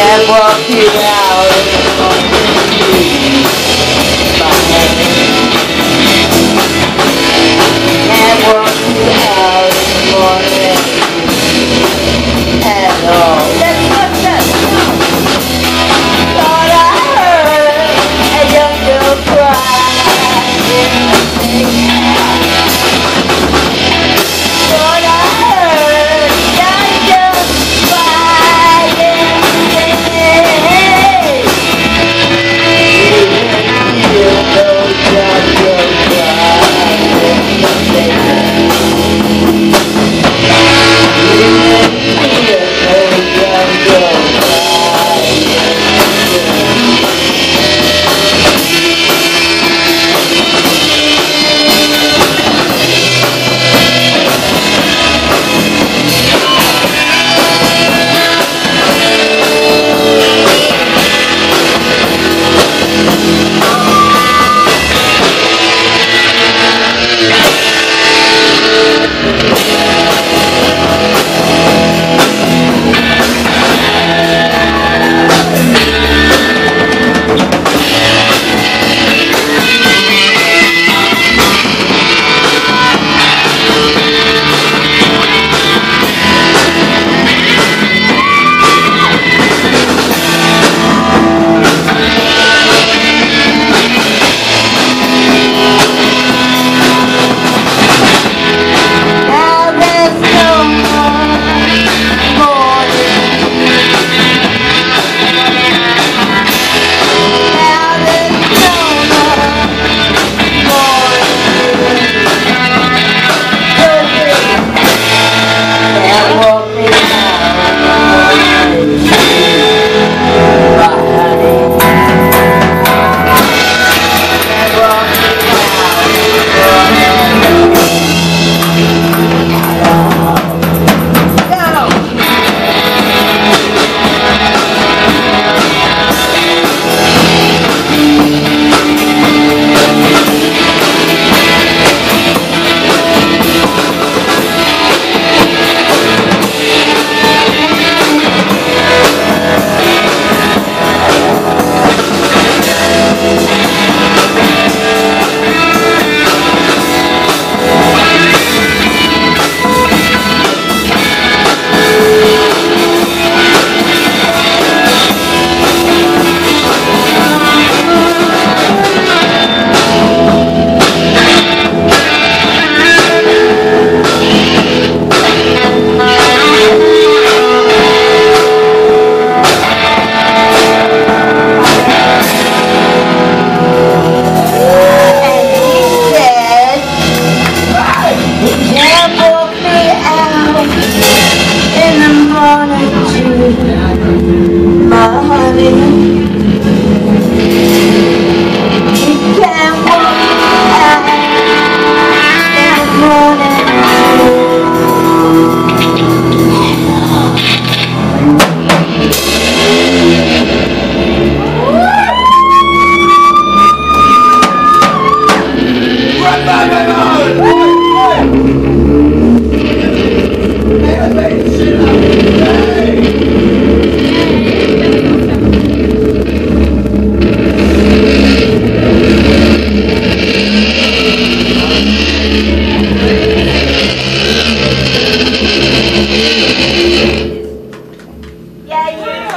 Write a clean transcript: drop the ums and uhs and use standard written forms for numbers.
Can't walk you out in the morning. Can't walk you out in the morning at all. Let's watch that. Thought I heard a young girl cry in the daytime. Thought I heard a young girl cry in the daytime. You know young girl cry in the daytime. You know young girl cry in the daytime. Yeah, you